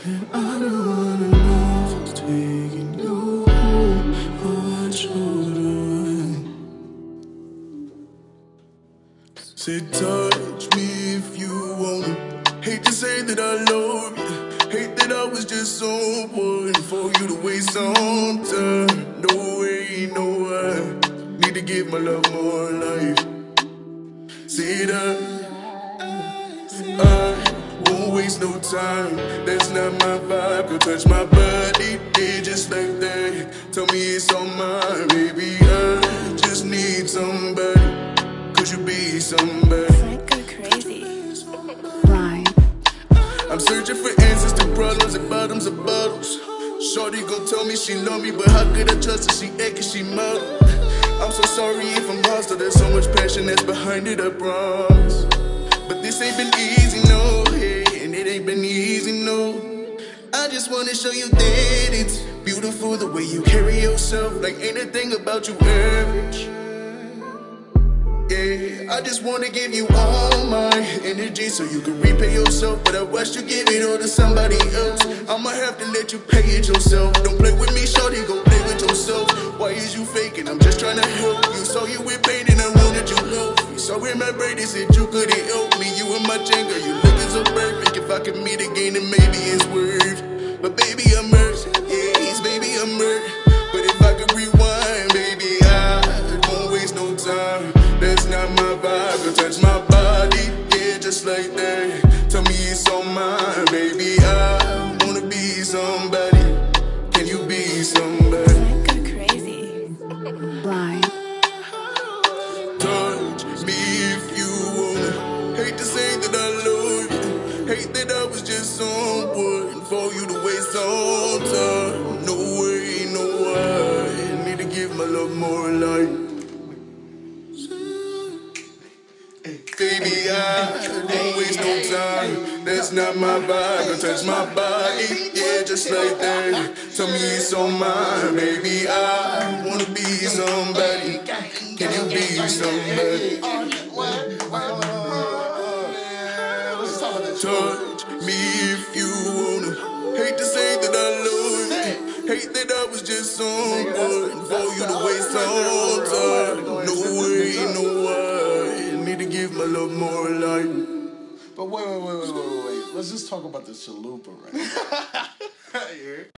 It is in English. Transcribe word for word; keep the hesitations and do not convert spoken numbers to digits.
And I don't wanna know who's taking you home or what you're doing. Say touch me if you wanna. Hate to say that I love you. Hate that I was just someone for you to waste some time. No way, no way. Need to give my love more life. See that I won't waste no time. That's not my vibe. Go touch my body, yeah, just like that. Tell me it's all mine, baby. I just need somebody. Could you be somebody? Like go crazy. Blind. I'm searching for answers to problems at bottoms of bottles. Shorty gon' tell me she love me, but how could I trust her? She actin', she model. I'm so sorry if I'm hostile. There's so much passion that's behind it, I promise. But this ain't been easy, no, hey, and it ain't been easy, no. I just wanna show you that it's beautiful the way you carry yourself, like ain't a thing about you average. Yeah, I just wanna give you all my energy so you can repay yourself, but I watched you give it all to somebody else. I'ma have to let you pay it yourself. Don't play with me, shorty, go play with yourself. Why is you faking? I'm just trying to help you. Saw you with pain and I wanted you healthy. So in my brain they said you couldn't help me. You and my chain, girl, you looking so perfect. If I could meet again, then maybe it's worth. But baby, I'm hurt. Yeah, he's baby, I'm hurt. But if I could rewind, baby, I won't waste no time. That's not my vibe, go touch my body, yeah, just like that. Tell me it's all mine, baby, I wanna be somebody. Can you be somebody? Like go crazy. Blind. Touch me if you wanna. Hate to say that I love you. Hate that I was just someone for you to waste some time. No way, no way. Need to give my love more life. Baby, I don't waste no time. That's not my vibe. Go touch my body, yeah, just like that. Tell me it's all mine, baby. I wanna be somebody. Can you be somebody? Touch me if you wanna. Hate to say that I love you. Hate that I was just someone for you to waste some time. No way, no way. Need to give my love more life. But wait, wait, wait, wait, wait, wait, wait. Let's just talk about the chalupa right now.